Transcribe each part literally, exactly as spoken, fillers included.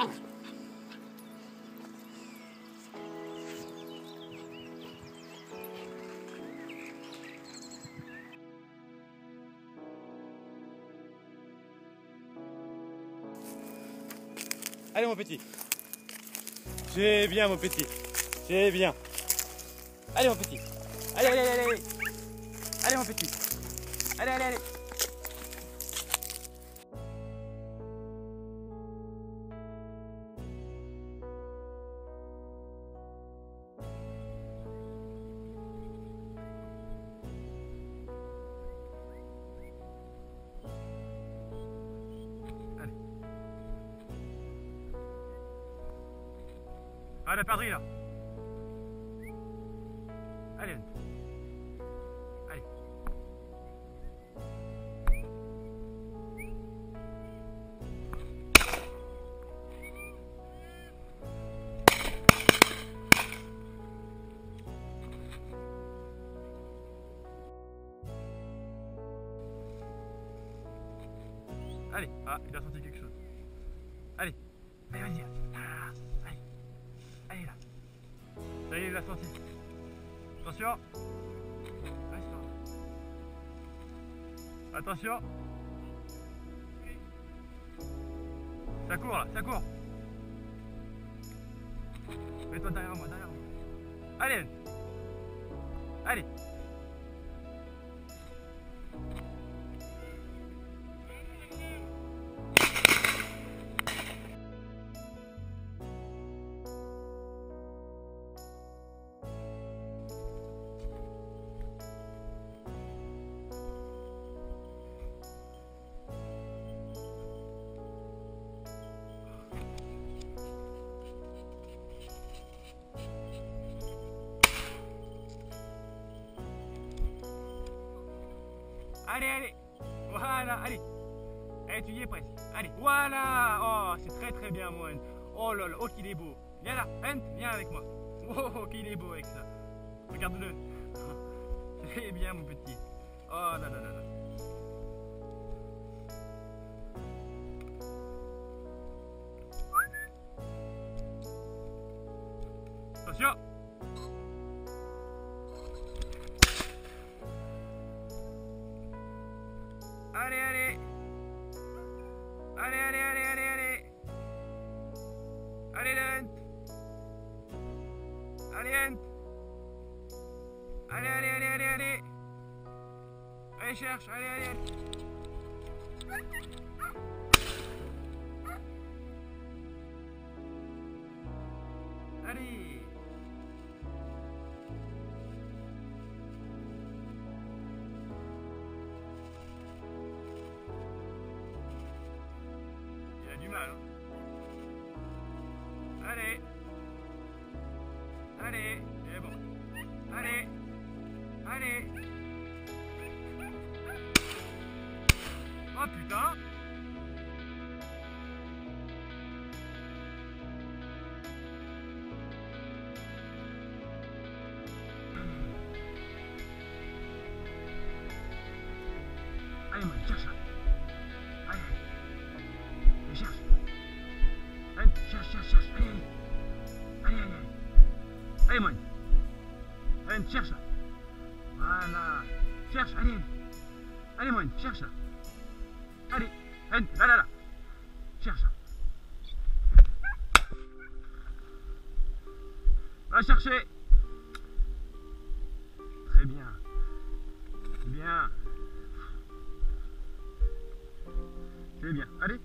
Allez mon petit. C'est bien mon petit. C'est bien. Allez mon petit. Allez, allez, allez, allez. Allez mon petit. Allez, allez, allez. Ah, la perdrix là. Allez. Allez. Allez. Ah, il a senti quelque chose. Allez. Allez, vas-y. Ah, allez. Allez là. Ça y est, il l'a senti. Attention. Attention. Ça court là, ça court. Mets-toi derrière moi, derrière moi. Allez. Allez. Allez, allez. Voilà, allez. Allez, tu y es presque. Allez, voilà. Oh, c'est très très bien, Moine. Oh là là, oh qu'il est beau. Viens là, Hunt, viens avec moi. Oh, qu'il est beau avec ça. Regarde-le. Très bien, mon petit. Oh là là là là. Attention. Allez, allez. Allez, allez, allez, allez, allez. Allez, Hunt. Allez, Hunt. Allez, allez, allez, allez, allez. Allez, cherche. Allez, allez, allez. Allez. Du mal, hein. Allez. Allez. C'est bon. Allez. Allez. Oh putain. Allez, moi, cherche. Allez. Cherche. Allez, cherche, cherche, cherche. Allez, allez. Allez, allez, allez. Allez, Moine. Allez, cherche là. Voilà. Cherche, allez. Allez, Moine, cherche là. Allez. Allez, là, là, là. Cherche là. Va chercher. Très bien. Bien. C'est bien. Allez.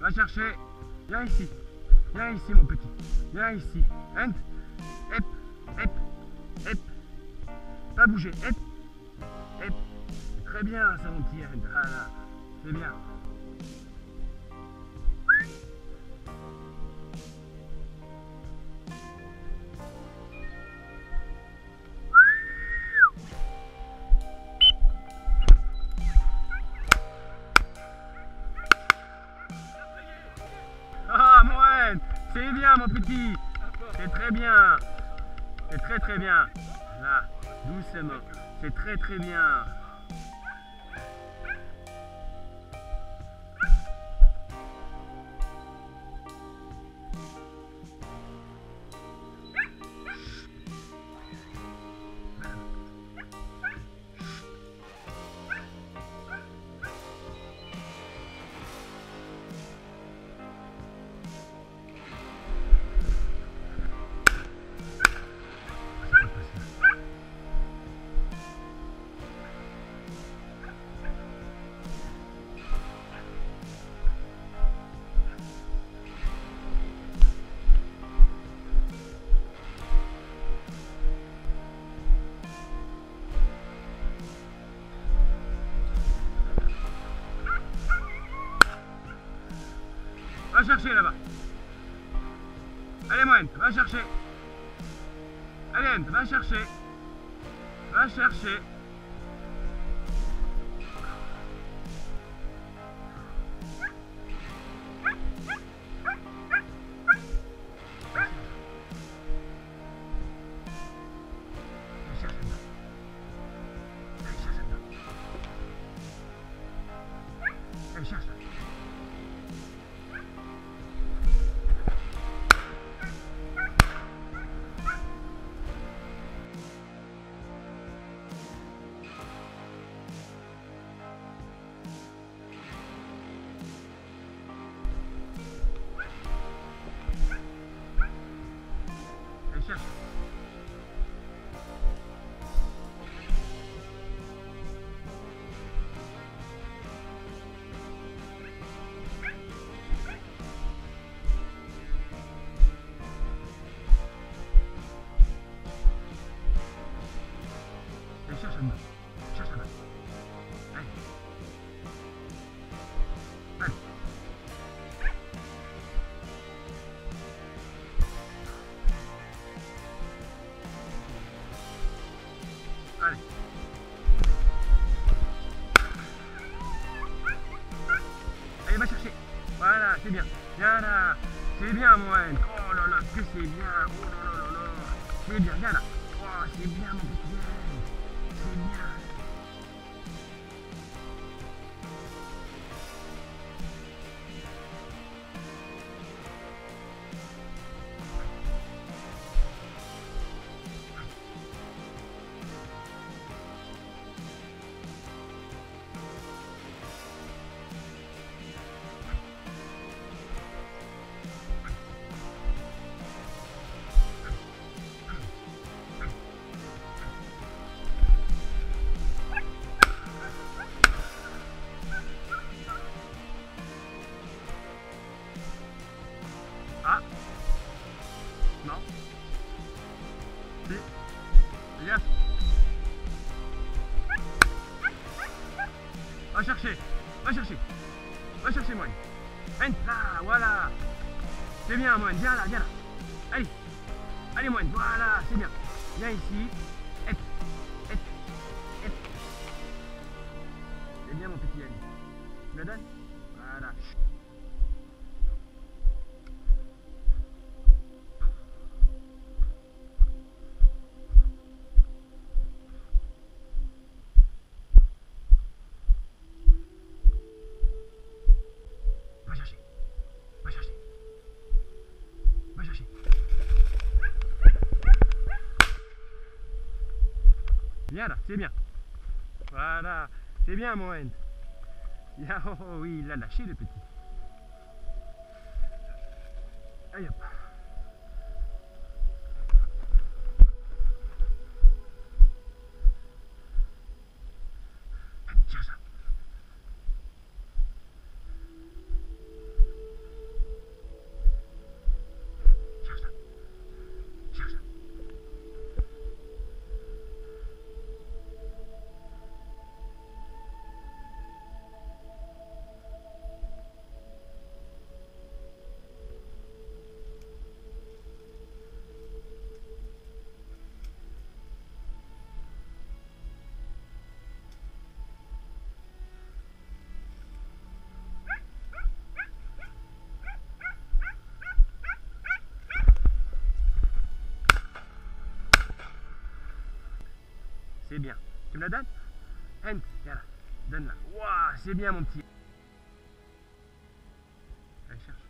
Va chercher. Viens ici. Viens ici, mon petit. Viens ici. Hein? Hep, hep, hep. Pas bouger. Hep, hep. Très bien, ça, mon petit Hein. Voilà. C'est bien. Ah, Moen, c'est bien, mon petit. C'est très bien. C'est très très bien. Là, doucement. C'est très très bien. Va chercher là-bas. Allez, Moen, va chercher. Allez, Ent, va chercher. Va chercher. Allez, cherche. Allez, cherche. Allez, cherche là-bas. Cherche là-bas. Allez. Allez. Allez. Allez, va chercher. Voilà, c'est bien. Viens là. C'est bien, Moen. Oh là là, que c'est bien. Oh là là là là. C'est bien, viens là. Oh, c'est bien, mon petit Moen. C'est bien. Ah. Non. Si. Yes. Va chercher. Va chercher. Va chercher, Moen. Hein, là, voilà. C'est bien, Moen. Viens là, viens là. Allez. Allez, Moen. Voilà, c'est bien. Viens ici. Hep. Hep. Hep. C'est bien, mon petit Yann. Tu me la donnes? Voilà. Va chercher. Va chercher. Va chercher. Viens là, c'est bien. Voilà, c'est bien, Moen. Bien, oh, oh, oui, il l'a lâché, le petit. Allez hop. Tiens ça. c'est bien. Tu me la donnes? Hein, viens là, donne-la. Waouh, c'est bien mon petit. Allez, cherche.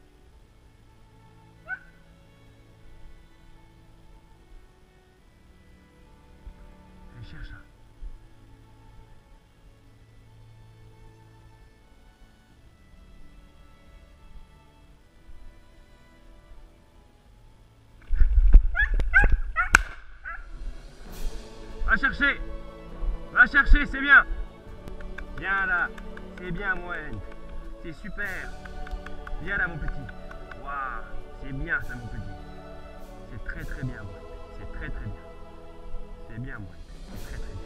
Allez, cherche là. Va chercher. Va chercher, c'est bien. Viens là. C'est bien, Moen. C'est super. Viens là, mon petit. Waouh. C'est bien, ça, mon petit. C'est très, très bien, Moen. C'est très, très bien. C'est bien, Moen. C'est très, très bien.